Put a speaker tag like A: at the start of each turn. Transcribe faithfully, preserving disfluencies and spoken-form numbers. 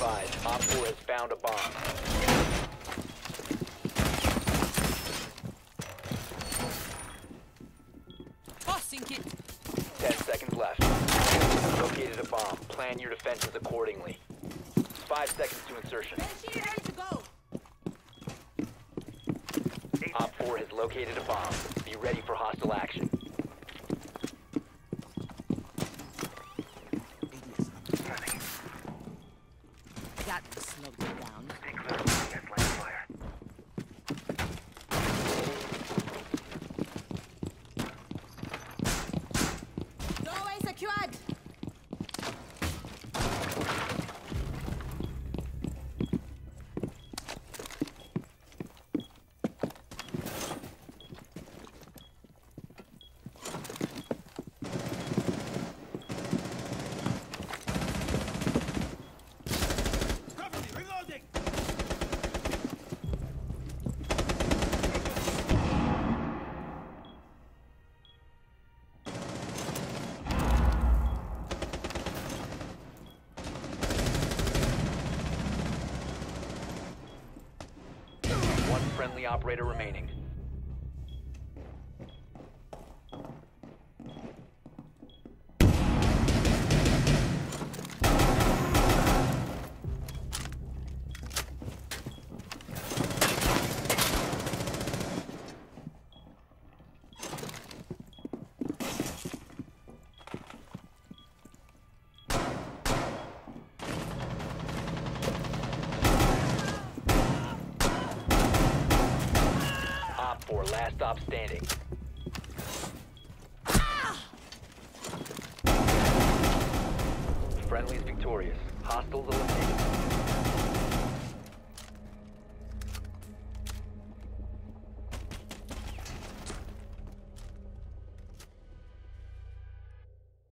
A: advised, Op four has found a bomb.
B: Tossing it.
A: Ten seconds left. Located a bomb. Plan your defenses accordingly. Five seconds to insertion.
B: Ready to go.
A: Op four has located a bomb. Be ready for hostile action.
B: That will slow you down. Doorway secured.
A: One friendly operator remaining. Op four, last stop standing. Friendly's victorious. Hostiles eliminated.